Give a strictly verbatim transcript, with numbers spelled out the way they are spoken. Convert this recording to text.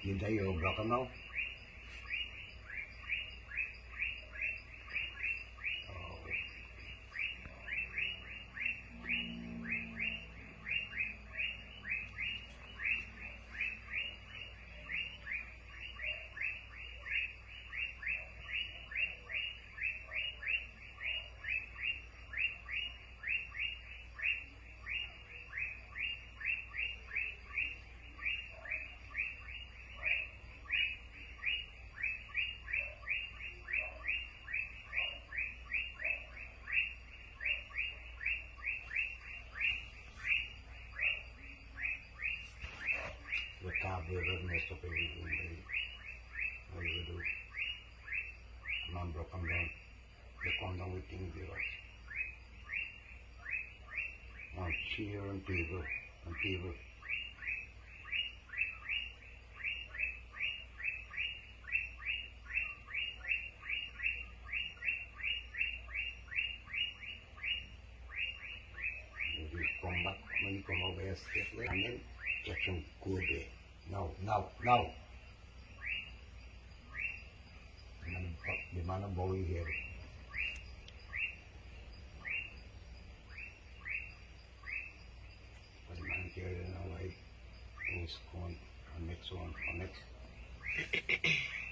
Nhìn thấy rồi rõ không đâu. The carburetor messed up everything. What do you do? Man broke them down. They come down with things there. Now chair and table and table. Maybe come back when you come over here safely and then get some good there. No, no, no. The man of boy here. But the man here, you know, like, who's going on next one, on next.